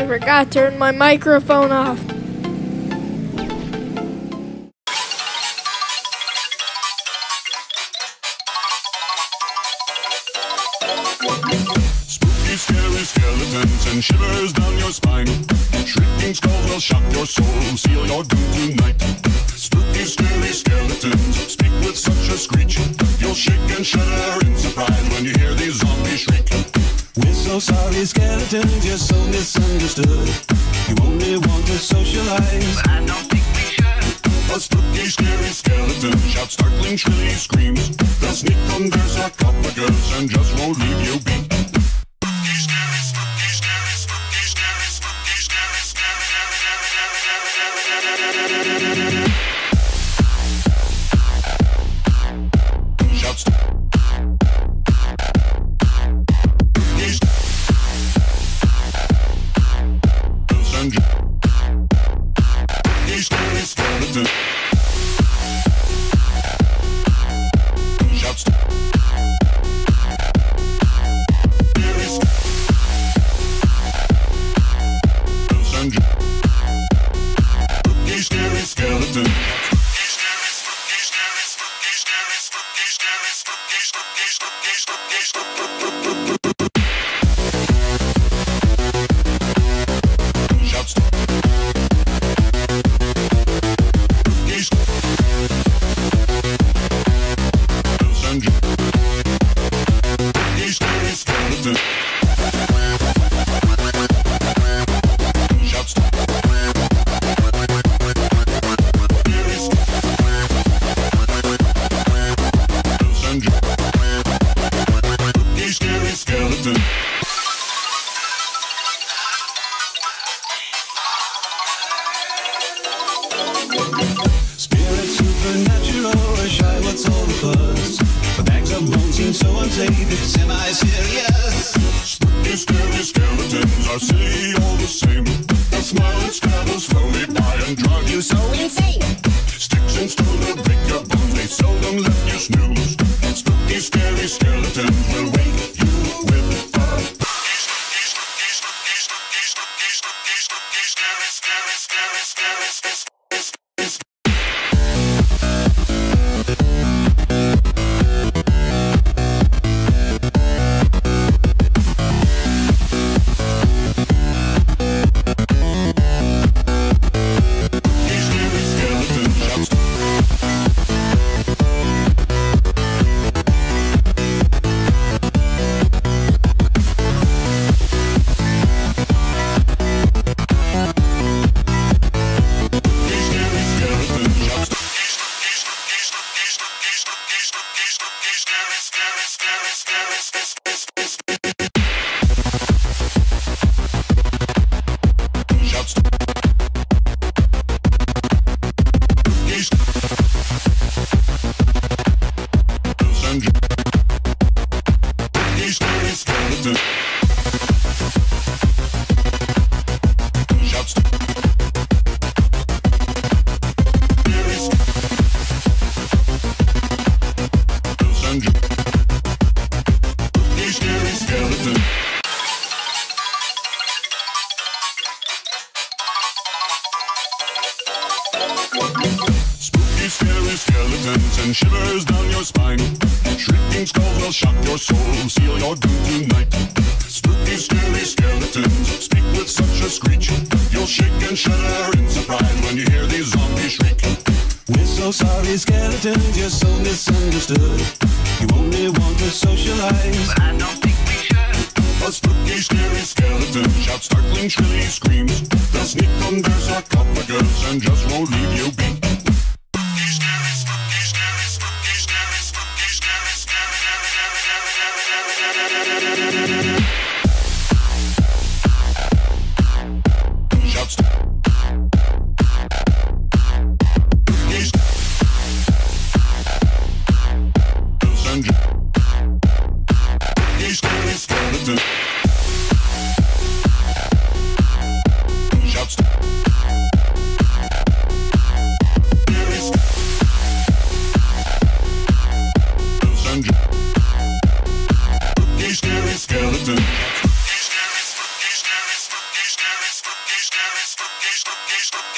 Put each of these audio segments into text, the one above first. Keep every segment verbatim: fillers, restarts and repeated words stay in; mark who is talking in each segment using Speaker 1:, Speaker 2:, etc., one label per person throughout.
Speaker 1: I forgot to turn my microphone off.
Speaker 2: Spooky, scary skeletons and shivers down your spine. Shrieking skulls will shock your soul, seal your doom tonight. Spooky, scary skeletons speak with such a screech. You'll shake and shudder in surprise when you hear these zombies shriek.
Speaker 3: We're so sorry, skeletons, you're so misunderstood. You only want to socialize,
Speaker 4: but I don't think we should.
Speaker 2: A spooky, scary skeleton shouts startling, shrilly screams. They'll sneak under sarcophagus and just won't leave you be.
Speaker 3: It's semi-serious.
Speaker 2: Spooky, scary skeletons are silly all the same. They'll smile and scabble slowly by and drive you so insane. Sticks and stones will break your bones, they seldom let you snooze. Spooky, scary skeletons will wake you with fun. Spooky, scary skeletons and shivers down your spine. Shrieking skulls will shock your soul, seal your doom tonight. Spooky, scary skeletons speak with such a screech. You'll shake and shudder in surprise when you hear these zombies shriek.
Speaker 3: We're so sorry, skeletons, you're so misunderstood. You only want to socialize,
Speaker 4: but I don't think we should.
Speaker 2: A spooky, scary skeleton shouts startling, shrilly screams. They'll sneak under sarcophagus and just won't leave you be. Skeleton.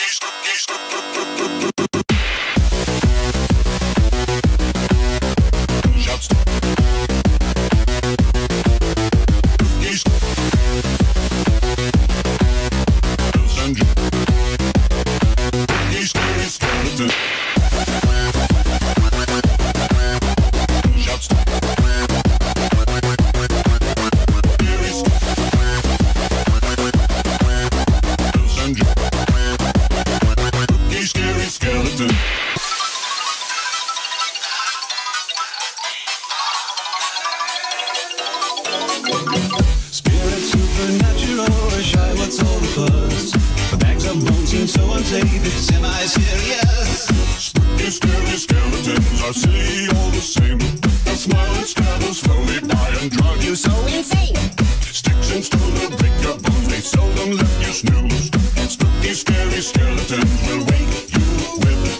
Speaker 3: Spirit supernatural, or shy, what's all the buzz? The bags of bones seem so unsafe, it's semi-serious.
Speaker 2: Spooky, scary skeletons are silly all the same. They'll smile and scabble slowly by and drive you so insane. Sticks and stones will break your bones, they seldom let you snooze. Spooky, scary skeletons will wake you with a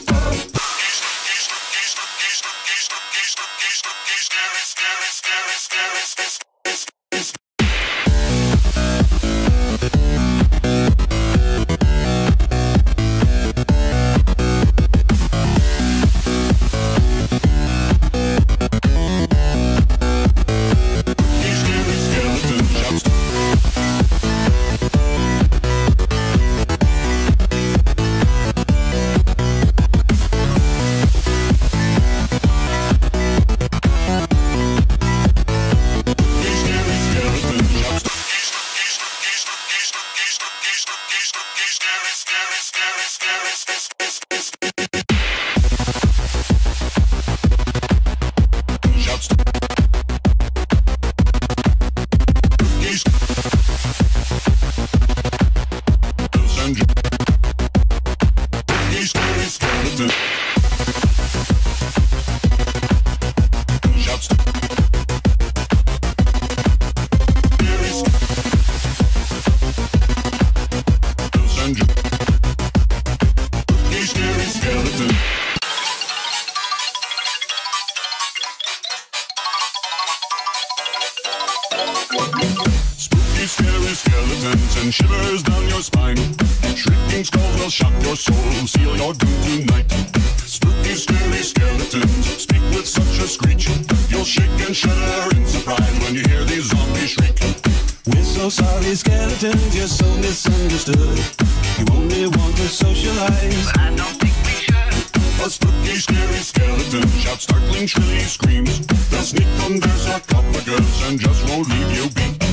Speaker 2: scary skeletons and shivers down your spine. Shrieking skulls will shock your soul, seal your doom tonight. Spooky, scary skeletons speak with such a screech. You'll shake and shudder in surprise when you hear these zombies shriek.
Speaker 3: We're so sorry, skeletons, you're so misunderstood. You only want to socialize,
Speaker 4: But I don't think we should.
Speaker 2: A spooky, scary skeleton shouts startling, shrilly screams. They'll sneak under sarcophagus and just won't leave you be.